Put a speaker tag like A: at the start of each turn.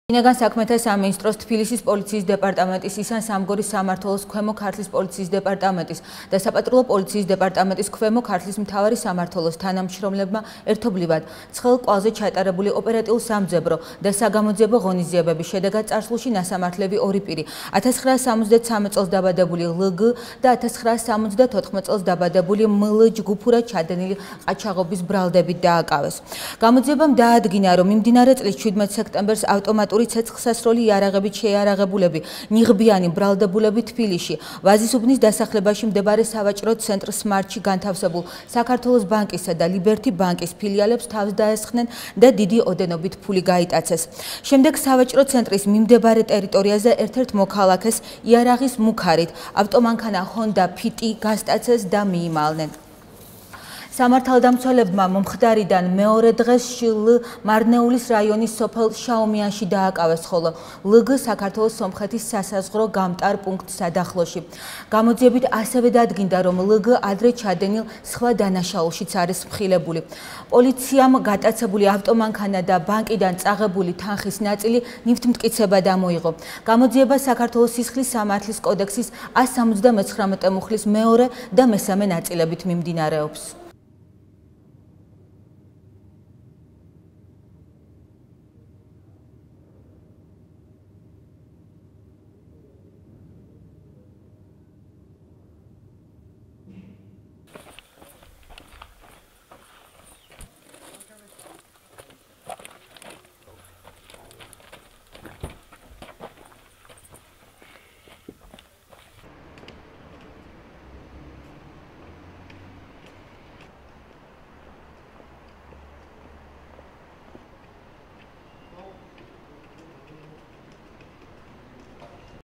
A: Ინაგან საქმეთა სამინისტროს თბილისის პოლიციის დეპარტამენტის ისან სამგორის სამმართველოს ქვემო ქართლის პოლიციის დეპარტამენტის და საპატრულო პოლიციის დეპარტამენტის ქვემო ქართლის მთავარი სამმართველოს თანამშრომლებმა ერთობლივად ცხელ კვალზე ჩატარებული ოპერატიულ სამძებრო და საგამოძიებო ღონისძიებების შედეგად წარსულში ნასამართლები ორი პირი 1973 წელს დაბადებული ლგ და 1974 წელს დაბადებული მლ ჯგუფურად ჩადენილი ყაჩაღობის ბრალდებით დააკავეს. გამოძიებამ დაადგინა, რომ მიმდინარე წლის 17 სექტემბერს ავტომატური ცეცხლსასროლი იარაღებით შეიარაღებულები ნიღბიანი ბრალდებულები თბილისში ვაზისუბნის დასახლებაში მდებარე სავაჭრო ცენტრ სმარტში განთავსებულ საქართველოს ბანკისა და ლიბერთი ბანკის ფილიალებს თავს დაესხნენ და დიდი ოდენობით ფული გაიტაცეს. შემდეგ სავაჭრო ცენტრის მიმდებარე ტერიტორიაზე ერთ-ერთ მოქალაქეს იარაღის მუქარით ავტომანქანა Honda Fit გასტაცეს და მიიმალნენ. სამართალდამცველებმა მომხდარიდან მეორე დღეს შილ მარნეულის რაიონის სოფელ შაუმიანში დააკავეს, ხოლო ლგ საქართველოს სომხეთის სასაზღვრო გამტარ პუნქტ სადახლოში. გამოძიებით ასევე დადგინდა, რომ ლგ ადრე ჩადენილ სხვა დანაშაულშიც არის მსხვილებული. პოლიციამ გატაცებული ავტომანქანა და ბანკიდან წაღებული თანხის ნაწილი ნივთმტკიცებად ამოიღო. გამოძიება საქართველოს სისხლის სამართლის კოდექსის 179 მუხლის მეორე და მესამე ნაწილებით მიმდინარეობს.